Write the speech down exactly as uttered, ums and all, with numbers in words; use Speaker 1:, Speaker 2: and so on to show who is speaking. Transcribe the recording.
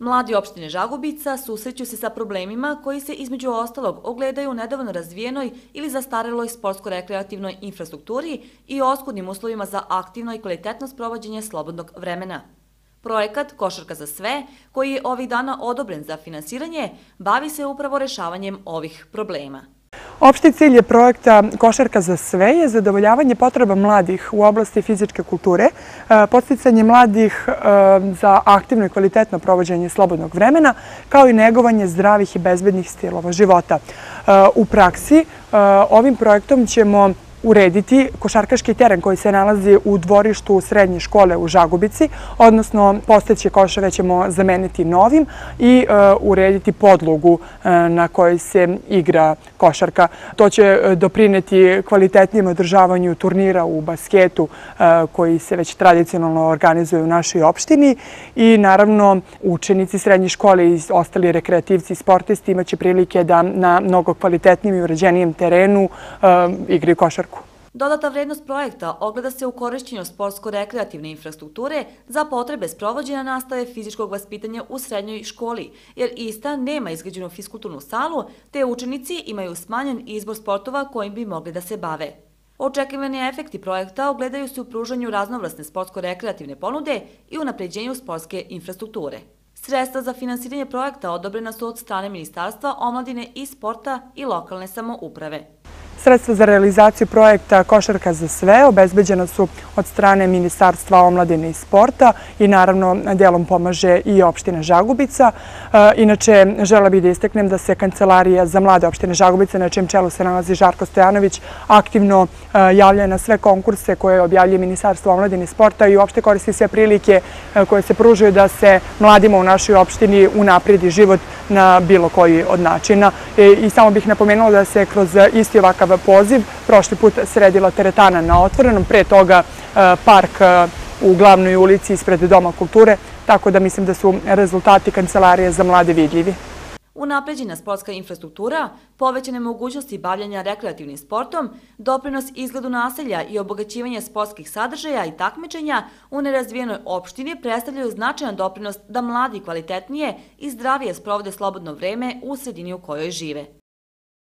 Speaker 1: Mladi opštine Žagubica susreću se sa problemima koji se između ostalog ogledaju u nedovoljno razvijenoj ili zastareloj sportsko-rekreativnoj infrastrukturi i oskudnim uslovima za aktivno i kvalitetno sprovođenje slobodnog vremena. Projekat Košarka za sve, koji je ovih dana odobren za finansiranje, bavi se upravo rešavanjem ovih problema.
Speaker 2: Opšti cilj je projekta Košarka za sve je zadovoljavanje potreba mladih u oblasti fizičke kulture, podsticanje mladih za aktivno i kvalitetno provođenje slobodnog vremena, kao i negovanje zdravih i bezbednih stilova života. U praksi ovim projektom ćemo urediti košarkaški teren koji se nalazi u dvorištu srednje škole u Žagubici, odnosno postojeće koševe ćemo zameniti novim i urediti podlogu na kojoj se igra košarka. To će doprineti kvalitetnijem održavanju turnira u basketu koji se već tradicionalno organizuje u našoj opštini i naravno učenici srednje škole i ostali rekreativci i sportisti imaće prilike da na mnogo kvalitetnijem i uređenijem terenu igraju košarku.
Speaker 1: Dodata vrednost projekta ogleda se u korišćenju sportsko-rekreativne infrastrukture za potrebe sprovođenja nastave fizičkog vaspitanja u srednjoj školi, jer ista nema izgrađenu fiskulturnu salu, te učenici imaju smanjen izbor sportova kojim bi mogli da se bave. Očekivani efekti projekta ogledaju se u pružanju raznovrsne sportsko-rekreativne ponude i unapređenju sportske infrastrukture. Sredstva za finansiranje projekta odobrena su od strane Ministarstva omladine i sporta i lokalne samouprave.
Speaker 2: Sredstva za realizaciju projekta Košarka za sve obezbeđena su od strane Ministarstva omladine i sporta i naravno delom pomaže i opština Žagubica. Inače, želela bih da istaknem da se Kancelarija za mlade opštine Žagubice, na čijem čelu se nalazi Žarko Stojanović, aktivno javlja na sve konkurse koje objavljuje Ministarstvo omladine i sporta i uopšte koristi sve prilike koje se pružaju da se mladima u našoj opštini unapredi život na bilo koji od načina. I samo bih napomenula da se kroz isti ovakav poziv prošli put sredila teretana na otvorenom, pre toga park u glavnoj ulici ispred Doma kulture, tako da mislim da su rezultati Kancelarije za mlade vidljivi.
Speaker 1: Unapređena sportska infrastruktura, povećane mogućnosti bavljanja rekreativnim sportom, doprinos izgledu naselja i obogaćivanje sportskih sadržaja i takmičenja u nerazvijenoj opštini predstavljaju značajan doprinos da mladi kvalitetnije i zdravije sprovode slobodno vreme u sredini u kojoj žive.